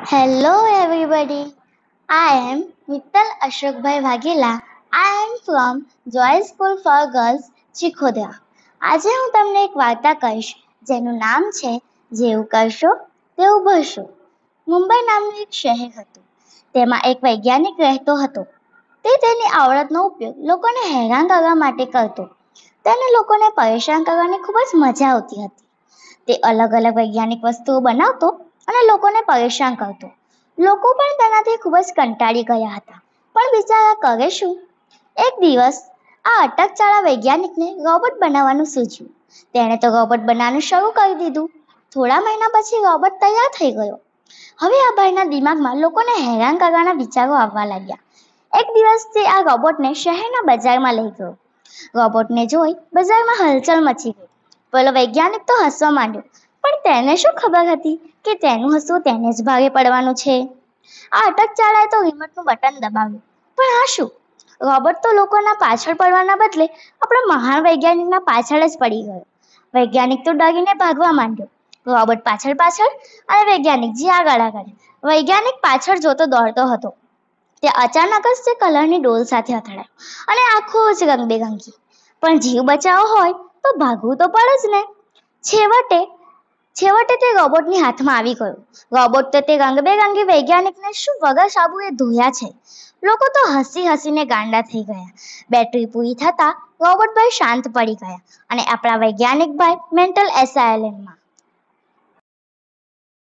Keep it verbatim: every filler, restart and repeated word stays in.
Hello everybody. I am Mittal Ashokbhai Vaghela. I am from Joy School for Girls, Chikhodra. આજે હું તમને એક વાર્તા કહીશ જેનું નામ છે જેવું કરશો તેવું ભરશો. મુંબઈ નામનું એક શહેર હતું. તેમાં એક વૈજ્ઞાનિક રહેતો હતો. તે તેની આવડતનો ઉપયોગ લોકોને હેરાન કરવા માટે કરતો. તેને લોકોને પરેશાન કરવાની ખૂબ જ મજા આવતી હતી. તે અલગ અલગ વૈજ્ઞાનિક વસ્તુઓ બનાવતો અને લોકોને પરેશાન કરતો. લોકો પણ તેનાથી ખૂબ જ કંટાળી ગયા હતા, પણ બિચારા કરે શું? એક દિવસ આ અટકચાળા વૈજ્ઞાનિકને રોબોટ બનાવવાનું સૂઝ્યું. તેણે તો રોબોટ બનાવવાનું શરૂ કરી દીધું. થોડા મહિના પછી રોબોટ તૈયાર થઈ ગયો. હવે આ ભાઈના દિમાગમાં લોકોને હેરાન કરવાના વિચારો આવવા લાગ્યા. એક દિવસ તે આ રોબોટને શહેરના બજારમાં લઈ ગયો. રોબોટને જોઈ બજારમાં હલચલ મચી ગઈ. પેલો વૈજ્ઞાનિક તો હસવા માંડ્યો, પણ તેને શું ખબર હતી કે તેનું હસવું તેને જ ભાગે પડવાનું છે. આ અટકચાળાએ તો રિમોટનું બટન દબાવ્યું, પણ આ શું? રોબોટ તો લોકોના પાછળ પડવાના બદલે આપણા મહાન વૈજ્ઞાનિકના પાછળ જ પડી ગયો. વૈજ્ઞાનિક તો ડરીને ભાગવા માંડ્યો. રોબોટ પાછળ પાછળ અને વૈજ્ઞાનિકજી આગળ આગળ. વૈજ્ઞાનિક પાછળ જોતો દોડતો હતો. તે અચાનક જ તે કલરની ડોલ સાથે અથડાયો અને આખો જ રંગબેરંગી. પણ જીવ બચાવવો હોય તો ભાગવું તો પડે જ ને. છેવટે છેવટે તે રોબોટની હાથમાં આવી ગયો. રોબોટ તો તે રંગબેરંગી વૈજ્ઞાનિકને શું વગર સાબુએ ધોયા છે. લોકો તો હસી હસીને ગાંડા થઈ ગયા. બેટરી પૂરી થતા રોબોટ ભાઈ શાંત પડી ગયા અને આપણા વૈજ્ઞાનિક ભાઈ મેન્ટલ એસાઇલમમાં.